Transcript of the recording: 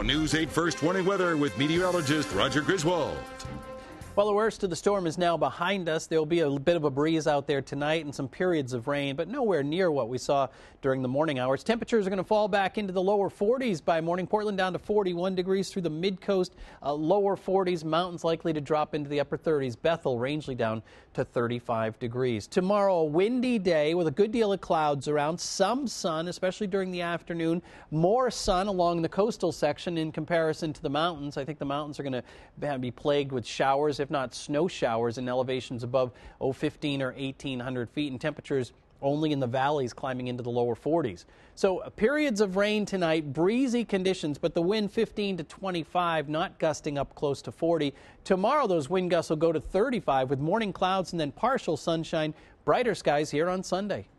News 8 First Warning Weather with meteorologist Roger Griswold. Well, the worst of the storm is now behind us. There will be a bit of a breeze out there tonight and some periods of rain, but nowhere near what we saw during the morning hours. Temperatures are going to fall back into the lower 40s by morning. Portland down to 41 degrees through the mid-coast, lower 40s. Mountains likely to drop into the upper 30s. Bethel, Rangeley down to 35 degrees. Tomorrow, a windy day with a good deal of clouds around. Some sun, especially during the afternoon. More sun along the coastal section in comparison to the mountains. I think the mountains are going to be plagued with showers, if not snow showers, in elevations above 15 or 1,800 feet, and temperatures only in the valleys climbing into the lower 40s. So periods of rain tonight, breezy conditions, but the wind 15 to 25, not gusting up close to 40. Tomorrow those wind gusts will go to 35 with morning clouds and then partial sunshine, brighter skies here on Sunday.